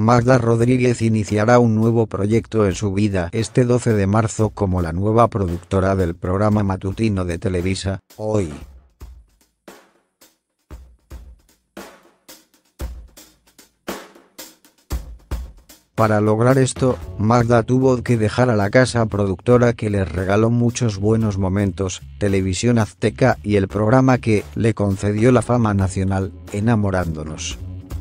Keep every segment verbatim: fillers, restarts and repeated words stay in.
Magda Rodríguez iniciará un nuevo proyecto en su vida este doce de marzo como la nueva productora del programa matutino de Televisa, Hoy. Para lograr esto, Magda tuvo que dejar a la casa productora que les regaló muchos buenos momentos, Televisión Azteca y el programa que le concedió la fama nacional, Enamorándonos.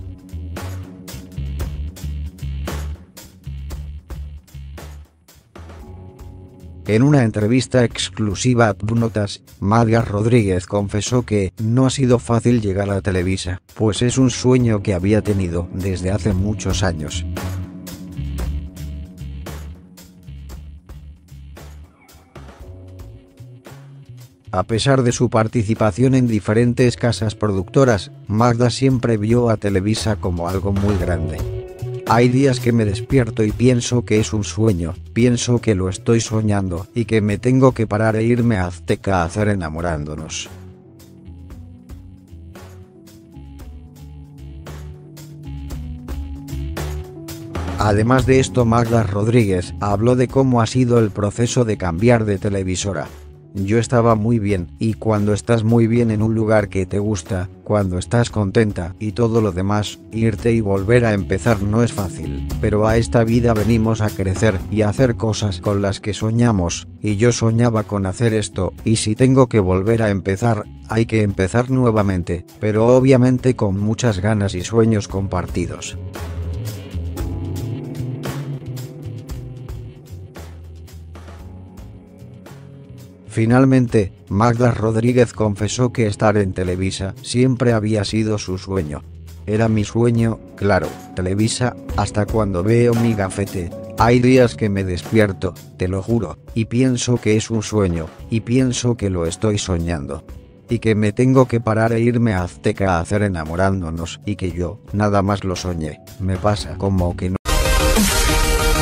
En una entrevista exclusiva a TVNotas, Magda Rodríguez confesó que no ha sido fácil llegar a Televisa, pues es un sueño que había tenido desde hace muchos años. A pesar de su participación en diferentes casas productoras, Magda siempre vio a Televisa como algo muy grande. Hay días que me despierto y pienso que es un sueño, pienso que lo estoy soñando y que me tengo que parar e irme a Azteca a hacer Enamorándonos. Además de esto, Magda Rodríguez habló de cómo ha sido el proceso de cambiar de televisora. Yo estaba muy bien, y cuando estás muy bien en un lugar que te gusta, cuando estás contenta y todo lo demás, irte y volver a empezar no es fácil, pero a esta vida venimos a crecer y a hacer cosas con las que soñamos, y yo soñaba con hacer esto, y si tengo que volver a empezar, hay que empezar nuevamente, pero obviamente con muchas ganas y sueños compartidos. Finalmente, Magda Rodríguez confesó que estar en Televisa siempre había sido su sueño. Era mi sueño, claro, Televisa, hasta cuando veo mi gafete, hay días que me despierto, te lo juro, y pienso que es un sueño, y pienso que lo estoy soñando. Y que me tengo que parar e irme a Azteca a hacer Enamorándonos, y que yo, nada más lo soñé, me pasa como que no.